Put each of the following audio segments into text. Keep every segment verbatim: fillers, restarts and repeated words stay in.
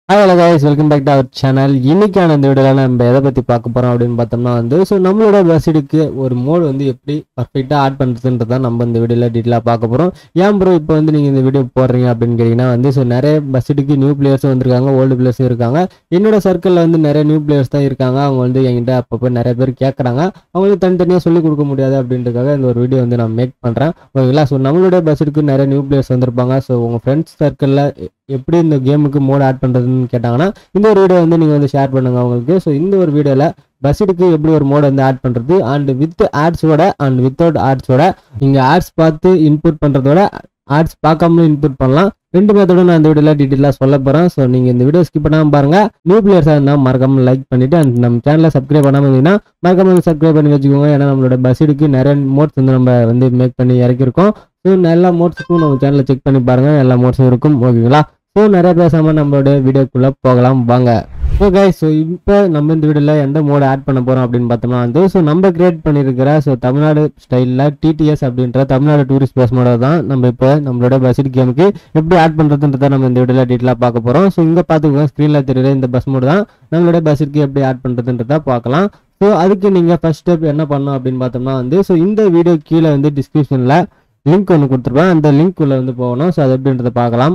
Hi hello guys, welcome back to our channel. இன்னைக்கான இந்த வீடியோல நம்ம எதை பத்தி பார்க்க போறோம் அப்படின்னு பார்த்தோம்னா வந்து ஸோ நம்மளோட பஸ்ஸுக்கு ஒரு மோட் வந்து எப்படி பர்ஃபெக்டா ஆட் பண்றதுன்றத நம்ம இந்த வீடியோல டீட்டெயிலாக பார்க்க போறோம். ஏன் ப்ரோ இப்போ வந்து நீங்க இந்த வீடியோ போடுறீங்க அப்படின்னு கேட்டீங்கன்னா வந்து ஸோ நிறைய பஸ்ஸுக்கு நியூ பிளேயர்ஸும் வந்திருக்காங்க, ஓல்டு பிளேயர்ஸும் இருக்காங்க. என்னோட சர்க்கிளில் வந்து நிறைய நியூ பிளேயர்ஸ் தான் இருக்காங்க. அவங்க வந்து என்கிட்ட அப்பப்போ நிறைய பேர் கேட்குறாங்க. அவங்களுக்கு தனித்தனியாக சொல்லிக் கொடுக்க முடியாது அப்படின்றதுக்காக இந்த ஒரு வீடியோ வந்து நான் மேக் பண்ணுறேன். ஓகேங்களா? ஸோ நம்மளோட பஸ்ஸுக்கு நிறைய நியூ பிளேயர்ஸ் வந்திருப்பாங்க. ஸோ உங்கள் ஃப்ரெண்ட்ஸ் சர்க்கிளில் எப்படி இந்த கேமுக்கு மோட் ஆட் பண்ணுறதுன்னு கேட்டாங்கன்னா இந்த ஒரு வீடியோ வந்து நீங்கள் வந்து ஷேர் பண்ணுங்கள் அவங்களுக்கு. ஸோ இந்த ஒரு வீடியோவில் பஸ்ஸுக்கு எப்படி ஒரு மோட் வந்து ஆட் பண்ணுறது அண்ட் வித் ஆட்ஸோட அண்ட் வித்தவுட் ஆட்ஸோட நீங்கள் ஆட்ஸ் பார்த்து இன்புட் பண்ணுறதோட ஆட்ஸ் பார்க்காமலும் இன்புட் பண்ணலாம். ரெண்டு மெத்தோட நான் இந்த வீடியோவில் டீட்டெயிலாக சொல்ல போகிறேன். ஸோ நீங்கள் இந்த வீடியோ ஸ்கிப் பண்ணாமல் பாருங்கள். நியூ பிளேயர்ஸாக இருந்தால் மறக்காமல் லைக் பண்ணிவிட்டு அண்ட் நம்ம சேனலை சப்ஸ்கிரைப் பண்ணாமல் இருந்தீங்கன்னா மறக்காமல் சப்ஸ்கிரைப் பண்ணி வச்சுக்கோங்க. ஏன்னா நம்மளோட பஸ்ஸுக்கு நிறைய மோட்ஸ் வந்து நம்ம வந்து மேக் பண்ணி இறக்கிருக்கோம். ஸோ எல்லா மோட்ஸுக்கும் நம்ம சேனலை செக் பண்ணி பாருங்கள், எல்லா மோட்ஸும் இருக்கும். ஓகேங்களா? ஸோ நிறைய பேசாமல் நம்மளோட வீடியோக்குள்ளே போகலாம் வாங்க. ஸோ கைஸ், ஸோ இப்போ நம்ம இந்த வீடியோவில் எந்த மோட் ஆட் பண்ண போகிறோம் அப்படின்னு பார்த்தோம்னா வந்து ஸோ நம்ம கிரியேட் பண்ணியிருக்கிற ஸோ தமிழ்நாடு ஸ்டைலில் டிடிஎஸ் அப்படின்ற தமிழ்நாடு டூரிஸ்ட் பஸ் மோட தான் நம்ம இப்போ நம்மளோட பஸ்ஸிட் கேமுக்கு எப்படி ஆட் பண்ணுறதுன்றத நம்ம இந்த வீடியோவில் டீட்டெயிலாக பார்க்க போகிறோம். ஸோ இங்கே பார்த்துக்கோங்க, ஸ்க்ரீனில் தெரியுற இந்த பஸ் மோட் தான் நம்மளோட பஸ்ஸிட்க்கு எப்படி ஆட் பண்ணுறதுன்றத பார்க்கலாம். ஸோ அதுக்கு நீங்கள் ஃபர்ஸ்ட் ஸ்டெப் என்ன பண்ணணும் அப்படின்னு பார்த்தோம்னா வந்து ஸோ இந்த வீடியோ கீழே வந்து டிஸ்கிரிப்ஷனில் லிங்க் ஒன்று கொடுத்துருப்பேன். அந்த லிங்க் உள்ள வந்து போகணும். ஸோ அது எப்படின்றத பார்க்கலாம்.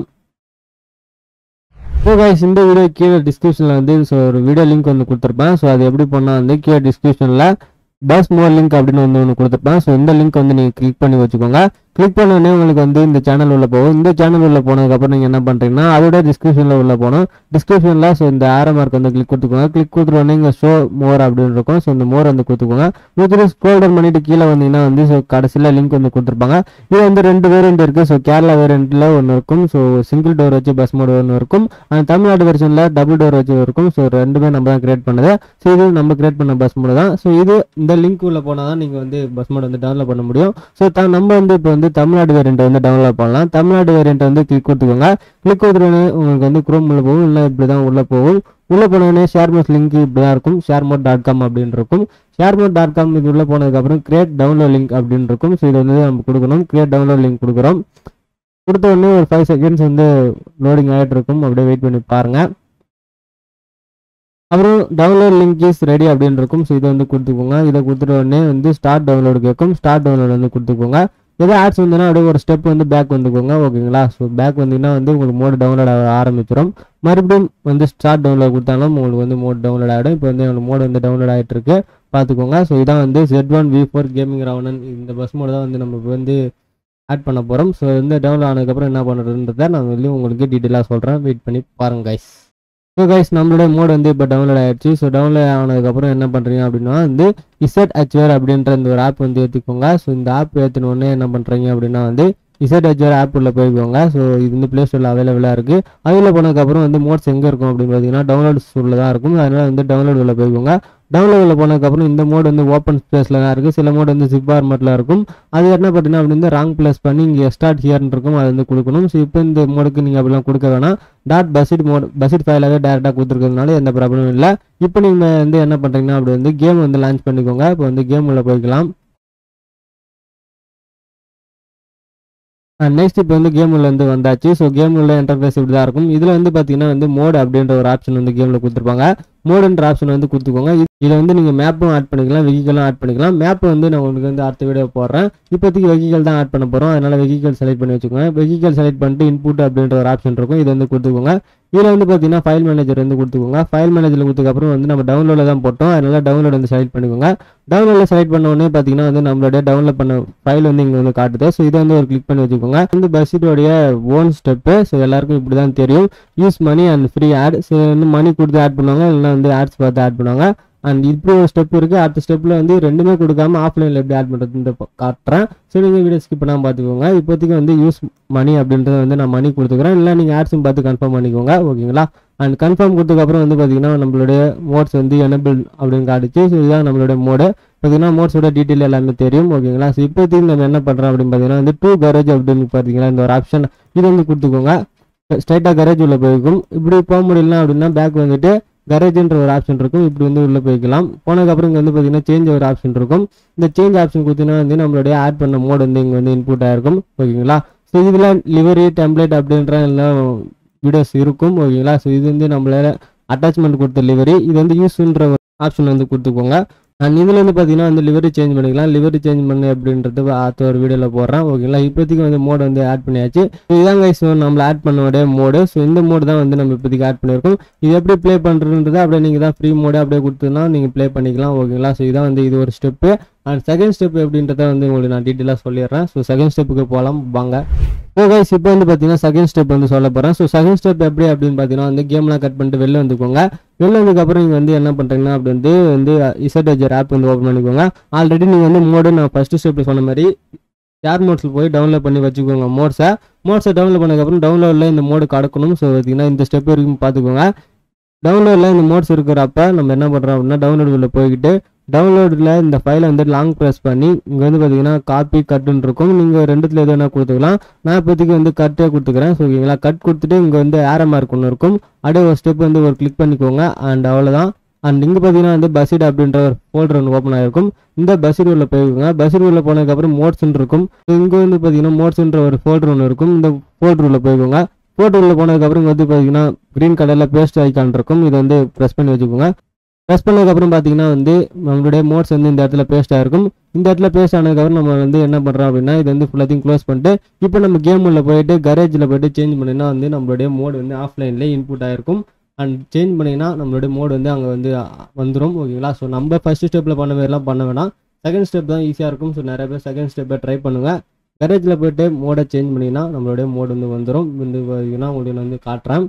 ஸோ கைஸ், இந்த வீடியோ கீழே டிஸ்கிரிப்ஷனில் வந்து ஸோ ஒரு வீடியோ லிங்க் வந்து கொடுத்துருப்பேன். ஸோ அது எப்படி பண்ணால் வந்து கீழே டிஸ்கிரிப்ஷனில் பஸ் மோர் லிங்க் அப்படின்னு வந்து ஒன்று கொடுத்துருப்பேன். ஸோ இந்த லிங்க் வந்து நீங்கள் கிளிக் பண்ணி வச்சுக்கோங்க. கிளிக் பண்ணோடனே உங்களுக்கு வந்து இந்த சேனல் உள்ள போகும். இந்த சேனல் உள்ள போனதுக்கப்புறம் நீங்கள் என்ன பண்ணுறீங்கன்னா அதோட டிஸ்கிரிப்ஷனில் உள்ள போகணும். டிஸ்கிரிப்ஷனில் ஸோ இந்த ஆரோ மார்க் வந்து கிளிக் கொடுத்துக்கோங்க. கிளிக் கொடுத்துருவோன்னே இங்கே ஷோ மோர் அப்படின்னு இருக்கும். ஸோ இந்த மோர் வந்து கொடுத்துக்கோங்க. கொடுத்துட்டு ஸ்க்ரோல் டவுன் பண்ணிட்டு கீழே வந்தீங்கன்னா வந்து ஸோ கடைசியில் லிங்க் வந்து கொடுத்துருப்பாங்க. இது வந்து ரெண்டு வேரியன்ட் இருக்குது. ஸோ கேரளா வேரியண்ட்டில் ஒன்று இருக்கும். ஸோ சிங்கிள் டோர் வச்சு பஸ் மோட் ஒன்று இருக்கும். அந்த தமிழ்நாடு வெர்ஷனில் டபுள் டோர் வச்சு இருக்கும். ஸோ ரெண்டுமே நம்ம தான் கிரியேட் பண்ணது. ஸோ இது நம்ம கிரியேட் பண்ண பஸ் மோட் தான். ஸோ இது இந்த லிங்க் உள்ள போனால் தான் நீங்கள் வந்து பஸ் மோட் வந்து டவுன்லோட் பண்ண முடியும். ஸோ நம்ம வந்து இப்போ வந்து தமிழ்நாடு வேரியண்ட் வந்து டவுன்லோட் பண்ணலாம். தமிழ்நாடு வேரியண்ட் வந்து கிளிக் கொடுத்துக்கோங்க. கிளிக் கொடுத்துருவோன்னே உங்களுக்கு வந்து குரோம் உள்ள போகும். இல்லை இப்படி தான் உள்ள போகும். உள்ள போனோடனே ஷேர் மோட் லிங்க் இப்படி தான் இருக்கும். ஷேர் மோட் டாட் காம் அப்படின்னு இருக்கும். ஷேர் மோட் டாட் காம் இது உள்ள போனதுக்கப்புறம் கிரியேட் டவுன்லோட் லிங்க் அப்படின்னு இருக்கும். ஸோ இது வந்து நம்ம கொடுக்கணும். கிரியேட் டவுன்லோட் லிங்க் கொடுக்குறோம். கொடுத்த உடனே ஒரு ஃபைவ் செகண்ட்ஸ் வந்து லோடிங் ஆகிட்டு இருக்கும். அப்படியே வெயிட் பண்ணி பாருங்க. அப்புறம் டவுன்லோட் லிங்க் இஸ் ரெடி அப்படின்னு இருக்கும். ஸோ இதை வந்து கொடுத்துக்கோங்க. இதை கொடுத்துட்ட உடனே வந்து ஸ்டார்ட் டவுன்லோடு கேட்கும். ஸ்டார்ட் டவுன்லோட் வந்து கொடுத்துக்கோங்க. எதோ ஆட்ஸ் வந்துன்னா அப்படியே ஒரு ஸ்டெப் வந்து பேக் வந்துக்கோங்க. ஓகேங்களா? ஸோ பேக் வந்தீங்கன்னா வந்து உங்களுக்கு மோட் டவுன்லோட் ஆக ஆரம்பிச்சிடும். மறுபடியும் வந்து ஸ்டார்ட் டவுன்லோட் கொடுத்தாலும் உங்களுக்கு வந்து மோட் டவுன்லோட் ஆகிடும். இப்போ வந்து உங்களுக்கு மோட் வந்து டவுன்லோட் ஆகிட்டு இருக்கு, பார்த்துக்கோங்க. ஸோ இதான் வந்து jet one V four gaming ரவுனன் இந்த பஸ் மோட் தான் வந்து நம்ம வந்து ஆட் பண்ண போகிறோம். ஸோ இந்த டவுன்லோட் ஆனதுக்கப்புறம் என்ன பண்ணுறதுன்றதை நான் வந்து உங்களுக்கு டீட்டெயிலாக சொல்கிறேன். வெயிட் பண்ணி பாருங்க கைஸ். ஸோ கைஸ், நம்மளோட மோட் வந்து இப்போ டவுன்லோட் ஆகிடுச்சு. ஸோ டவுன்லோட் ஆனதுக்கப்புறம் என்ன பண்ணுறீங்க அப்படின்னா வந்து இசட் அச்வேர் அப்படின்ற இந்த ஒரு ஆப் வந்து ஏற்றிக்கோங்க. ஸோ இந்த ஆப் ஏற்றினோடனே என்ன பண்ணுறீங்க அப்படின்னா வந்து இசட் அச்வேர் ஆப் உள்ள போய்க்கோங்க. ஸோ இது வந்து ப்ளே ஸ்டோரில் அவைலபிளாக இருக்குது. அதில் போனதுக்கப்புறம் வந்து மோட்ஸ் எங்கே இருக்கும் அப்படின்னு பார்த்தீங்கன்னா டவுன்லோட்ஸ் உள்ள தான் இருக்கும். அதனால் வந்து டவுன்லோட் உள்ள போய்க்கோங்க. டவுன்லோடில் போனதுக்கப்புறம் இந்த மோட் வந்து ஓப்பன் ஸ்பேஸில் தான் இருக்குது. சில மோட் வந்து ஜிப் ஃபார்மேட்டில் இருக்கும். அது என்ன பார்த்தீங்கன்னா அப்படி வந்து ராங் ப்ளஸ் பண்ணி இங்கே ஸ்டார்ட் ஹியர்னு இருக்கும். அது வந்து கொடுக்கணும். ஸோ இப்போ இந்த மோடுக்கு நீங்கள் அப்படிலாம் கொடுக்க வேணாம். டாட் பஸ்ஸிட் மோட் பஸ்ஸிட் ஃபைலாகவே டேரெக்டாக கொடுத்துருக்கிறதுனால எந்த ப்ராப்ளமும் இல்லை. இப்போ நீங்கள் வந்து என்ன பண்ணுறீங்கன்னா அப்படி வந்து கேம் வந்து லான்ச் பண்ணிக்கோங்க. இப்போ வந்து கேம் உள்ள போய்க்கலாம். நெக்ஸ்ட் இப்போ வந்து கேம் உள்ள வந்து வந்தாச்சு. ஸோ கேம் உள்ள இன்டர்ஃபேஸ் இப்படி தான் இருக்கும். இதில் வந்து பார்த்தீங்கன்னா வந்து மோட் அப்படின்ற ஒரு ஆப்ஷன் வந்து கேமில் கொடுத்துருப்பாங்க. மோடுன்ற ஆப்ஷன் வந்து கொடுத்துக்கோங்க. இதில் வந்து நீங்கள் மேப்பும் ஆட் பண்ணிக்கலாம், வெஹிக்கலும் ஆட் பண்ணிக்கலாம். மேப் வந்து நான் உங்களுக்கு வந்து அடுத்த வீடியோ போடுறேன். இப்போதைக்கு வெஹிக்கல் தான் ஆட் பண்ண போகிறோம். அதனால் வெஹிக்கல் செலக்ட் பண்ணி வச்சுக்கோங்க. வெஹிக்கல் செலக்ட் பண்ணிட்டு இன்புட் அப்படின்ற ஒரு ஆப்ஷன் இருக்கும். இது வந்து கொடுத்துக்கோங்க. இதில் வந்து பார்த்தீங்கன்னா ஃபைல் மேனேஜர் வந்து கொடுத்துக்கோங்க. ஃபைல் மேனேஜர் கொடுத்ததுக்கப்புறம் வந்து நம்ம டவுன்லோடில் தான் போட்டோம். அதனால் டவுன்லோட் வந்து செலக்ட் பண்ணிக்கோங்க. டவுன்லோடில் செலக்ட் பண்ண உடனே பார்த்தீங்கன்னா வந்து நம்மளுடைய டவுன்லோட் பண்ண ஃபைல் வந்து இங்கே வந்து காட்டுது. ஸோ இதை வந்து ஒரு கிளிக் பண்ணி வச்சுக்கோங்க. வந்து பஸ்ஸிட்டோடைய ஓன் ஸ்டெப்பு. ஸோ எல்லாருக்கும் இப்படி தான் தெரியும். Use money and free ad. So வந்து மணி கொடுத்து ஆட் பண்ணுவாங்க, இல்லைனா வந்து ஆட்ஸ் பார்த்து ஆட் பண்ணுவாங்க. அண்ட் இப்படி ஒரு ஸ்டெப் இருக்குது. அடுத்த ஸ்டெப்பில் வந்து ரெண்டுமே கொடுக்காம ஆஃப்லைனில் எப்படி ஆட் பண்ணுறதுன்னு காட்டுறேன். ஸோ நீங்கள் வீடியோ ஸ்கிப் பண்ணாமல் பார்த்துக்கோங்க. இப்போதைக்கு வந்து யூஸ் மணி அப்படின்றத வந்து நான் மணி கொடுத்துக்கிறேன். இல்லை நீங்கள் ஆட்ஸும் பார்த்து கன்ஃபார்ம் பண்ணிக்கோங்க. ஓகேங்களா? அண்ட் கன்ஃபார்ம் கொடுத்ததுக்கப்புறம் வந்து பார்த்தீங்கன்னா நம்மளுடைய மோட்ஸ் வந்து எனபிள் அப்படின்னு காட்டுச்சு. ஸோ இதுதான் நம்மளுடைய மோடு. பார்த்தீங்கன்னா மோட்ஸோட டீட்டெயில் எல்லாமே தெரியும். ஓகேங்களா? ஸோ இப்போதைக்கு நம்ம என்ன பண்ணுறோம் அப்படின்னு பார்த்தீங்கன்னா வந்து டூ கரேஜ் அப்படின்னு பார்த்தீங்கன்னா இந்த ஒரு ஆப்ஷன் இது வந்து கொடுத்துக்கோங்க. ஸ்ட்ரைட்டாக கரேஜ் உள்ள போய்க்கும். இப்படி போக முடியல அப்படின்னா பேக் வந்துட்டு கரேஜ்ன்ற ஒரு ஆப்ஷன் இருக்கும். இப்படி வந்து உள்ளே போய்க்கலாம். போனதுக்கப்புறம் இங்கே வந்து பார்த்தீங்கன்னா சேஞ்ச் ஒரு ஆப்ஷன் இருக்கும். இந்த சேஞ்ச் ஆப்ஷன் கொடுத்தீங்கன்னா வந்து நம்மளுடைய ஆட் பண்ண மோட் வந்து இங்கே வந்து இன்புட் ஆகிருக்கும். ஓகேங்களா? ஸோ இதில் லிவரி டெம்ப்ளேட் அப்படின்ற எல்லாம் வீடியோஸ் இருக்கும் ஓகேங்களா. ஸோ இது வந்து நம்மளால அட்டாச்மெண்ட் கொடுத்த லிவரி இது வந்து யூஸ்ன்ற ஒரு ஆப்ஷன் வந்து கொடுத்துக்கோங்க. அண்ட் இதில் வந்து பார்த்தீங்கன்னா வந்து லிவரி சேஞ்ச் பண்ணிக்கலாம். லிவரி சேஞ்ச் பண்ணு அப்படின்றது அடுத்த ஒரு வீடியோவில் போடுறேன் ஓகேங்களா. இப்போதைக்கு வந்து மோடு வந்து ஆட் பண்ணியாச்சு. இதுதான் கைஸ் நம்மளை ஆட் பண்ணோடைய மோடு. ஸோ இந்த மோடு தான் வந்து நம்ம இப்போதைக்கு ஆட் பண்ணியிருக்கோம். இது எப்படி ப்ளே பண்ணுறதுன்றதை அப்படியே நீங்கள் தான் ஃப்ரீ மோடு அப்படியே கொடுத்துனா நீங்கள் ப்ளே பண்ணிக்கலாம் ஓகேங்களா. ஸோ இதான் வந்து இது ஒரு ஸ்டெப்பு. அண்ட் செகண்ட் ஸ்டெப் எப்படின்றத வந்து உங்களுக்கு நான் டீட்டெயிலாக சொல்லிடுறேன். ஸோ செகண்ட் ஸ்டெப்புக்கு போகலாம் வாங்க. ஸோ கைஸ் இப்போ வந்து பார்த்தீங்கன்னா செகண்ட் ஸ்டெப் வந்து சொல்ல போகிறேன். ஸோ செகண்ட் ஸ்டெப் எப்படி அப்படின்னு பார்த்தீங்கன்னா வந்து கேம்லாம் கட் பண்ணிட்டு வெளில வந்துக்கோங்க. வெளில வந்ததுக்கப்புறம் நீங்கள் வந்து என்ன பண்ணுறீங்கன்னா அப்படி வந்து வந்து இசட்ஏஜர் ஆப் வந்து ஓப்பன் பண்ணிக்கோங்க. ஆல்ரெடி நீங்கள் வந்து மோடு நான் ஃபஸ்ட்டு ஸ்டெப்பில் சொன்ன மாதிரி ஷேர் மோட்ஸில் போய் டவுன்லோட் பண்ணி வச்சுக்கோங்க. மோட்ஸை மோட்ஸை டவுன்லோட் பண்ணதுக்கப்புறம் டவுன்லோடில் இந்த மோடு கிடக்கணும். ஸோ பார்த்தீங்கன்னா இந்த ஸ்டெப் வரைக்கும் பார்த்துக்கோங்க. டவுன்லோடில் இந்த மோட்ஸ் இருக்கிறப்ப நம்ம என்ன பண்ணுறோம் அப்படின்னா டவுன்லோடில் போய்கிட்டு டவுன்லோடில் இந்த ஃபைலை வந்து லாங் ப்ரெஸ் பண்ணி இங்கே வந்து பார்த்தீங்கன்னா காப்பி கட்டுன்னு இருக்கும். நீங்கள் ரெண்டுத்தில் எது வேணால் கொடுத்துக்கலாம். நான் இப்போதைக்கு வந்து கட்டே கொடுத்துக்கிறேன். ஸோ ஓகேங்களா. கட் கொடுத்துட்டு இங்கே வந்து ஏரோ மார்க் ஒன்று இருக்கும். அப்படியே ஒரு ஸ்டெப் வந்து ஒரு கிளிக் பண்ணிக்கோங்க. அண்ட் அவ்வளோதான். அண்ட் இங்கே பார்த்தீங்கன்னா வந்து பசிட் அப்படின்ற ஒரு ஃபோல்டர் ஒன்று ஓப்பன் ஆகிருக்கும். இந்த பசிட் உள்ள போய்க்கோங்க. பசிட் உள்ள போனதுக்கப்புறம் மோட்ஸ்ன்னு இருக்கும். இங்கே வந்து பார்த்தீங்கன்னா மோட்ஸ்ன்ற ஒரு ஃபோல்டர் ஒன்று இருக்கும். இந்த ஃபோல்டர் உள்ள போய்க்கோங்க. ஃபோல்டர் உள்ள போனதுக்கப்புறம் இங்கே வந்து பார்த்தீங்கன்னா க்ரீன் கலரில் பேஸ்ட் ஐக்கான் இருக்கும். இதை வந்து ப்ரெஸ் பண்ணி வச்சுக்கோங்க. ப்ரெஸ் பண்ணதுக்கப்புறம் பார்த்தீங்கன்னா வந்து நம்மளுடைய மோட்ஸ் வந்து இந்த இடத்துல பேஸ்ட் ஆகிருக்கும். இந்த இடத்துல பேஸ்ட் ஆனதுக்கப்புறம் நம்ம வந்து என்ன பண்ணுறோம் அப்படின்னா இது வந்து ஃபுல்லாத்தையும் க்ளோஸ் பண்ணிட்டு இப்போ நம்ம கேம் உள்ள போயிட்டு கரேஜில் போய்ட்டு சேஞ்ச் பண்ணினா வந்து நம்மளுடைய மோடு வந்து ஆஃப்லைன்லேயே இன்புட் ஆகிருக்கும். அண்ட் சேஞ்ச் பண்ணிங்கன்னா நம்மளுடைய மோடு வந்து அங்கே வந்து வந்துடும் ஓகேங்களா. ஸோ நம்ம ஃபஸ்ட்டு ஸ்டெப்பில் பண்ண மாதிரிலாம் பண்ண வேணாம். செகண்ட் ஸ்டெப் தான் ஈஸியாக இருக்கும். ஸோ நிறைய பேர் செகண்ட் ஸ்டெப்பை ட்ரை பண்ணுங்கள். கரேஜில் போய்ட்டு மோடை சேஞ்ச் பண்ணிங்கன்னா நம்மளுடைய மோடு வந்து வந்துடும். வந்து பார்த்தீங்கன்னா உங்களுக்கு வந்து காட்டுறேன்.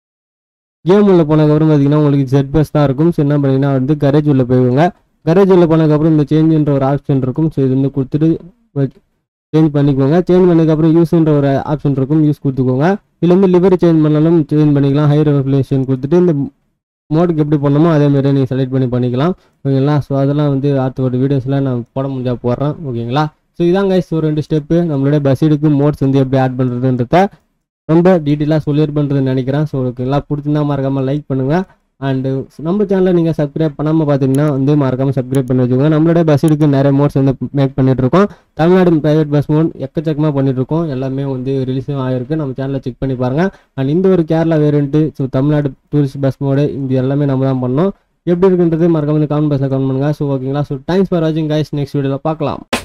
கேம் உள்ள போனதுக்கப்புறம் பார்த்தீங்கன்னா உங்களுக்கு ஜெட் பஸ் தான் இருக்கும். ஸோ என்ன பண்ணிங்கன்னா வந்து கரேஜ் உள்ள போய்க்கோங்க. கரேஜ் உள்ள போனதுக்கப்புறம் இந்த சேஞ்சுன்ற ஒரு ஆப்ஷன் இருக்கும். ஸோ இது வந்து கொடுத்துட்டு சேஞ்ச் பண்ணிக்கோங்க. சேஞ்ச் பண்ணதுக்கப்புறம் யூஸ்ன்ற ஒரு ஆப்ஷன் இருக்கும். யூஸ் கொடுத்துக்கோங்க. இதில் வந்து லிவரி சேஞ்ச் பண்ணாலும் சேஞ்ச் பண்ணிக்கலாம். ஹை ரெகுலேஷன் கொடுத்துட்டு இந்த மோடுக்கு எப்படி பண்ணணுமோ அதேமாதிரி நீங்கள் செலக்ட் பண்ணி பண்ணிக்கலாம் ஓகேங்களா. ஸோ அதெல்லாம் வந்து அடுத்த ஒரு வீடியோஸில் நான் போட முடிஞ்சா போடுறேன் ஓகேங்களா. ஸோ இதான் கைஸ் ஒரு ரெண்டு ஸ்டெப்பு நம்மளுடைய பசிடுக்கு மோட்ஸ் வந்து எப்படி ஆட் பண்ணுறதுன்றத ரொம்ப டீட்டெயிலாக சொல்லியிருப்பேன்றதுன்னு நினைக்கிறேன். ஸோ எல்லாம் பிடிச்சிருந்தா மறக்காமல் லைக் பண்ணுங்கள். அண்டு நம்ம சேனலை நீங்கள் சப்ஸ்கிரைப் பண்ணாமல் பார்த்தீங்கன்னா வந்து மறக்காமல் சப்ஸ்கிரைப் பண்ணி வச்சுக்கோங்க. நம்மளுடைய பஸ்ஸுக்கு நிறைய மோட்ஸ் வந்து மேக் பண்ணிகிட்ருக்கோம். தமிழ்நாடு ப்ரைவேட் பஸ் மோட் எக்கச்சக்கமாக பண்ணிகிட்ருக்கோம். எல்லாமே வந்து ரிலீஸும் ஆகிருக்கு. நம்ம சேனலில் செக் பண்ணி பாருங்கள். அண்ட் இந்த ஒரு Kerala variant so Tamil Nadu tourist bus mode இது எல்லாமே நம்ம தான் பண்ணோம். எப்படி இருக்குன்றது மறக்காம வந்து கமெண்ட் பாக்ஸில் கமெண்ட் பண்ணுங்கள். ஸோ ஓகேங்களா. ஸோ தேங்க்ஸ் ஃபார் வாட்சிங் கைஸ். நெக்ஸ்ட் வீடியோவில் பார்க்கலாம்.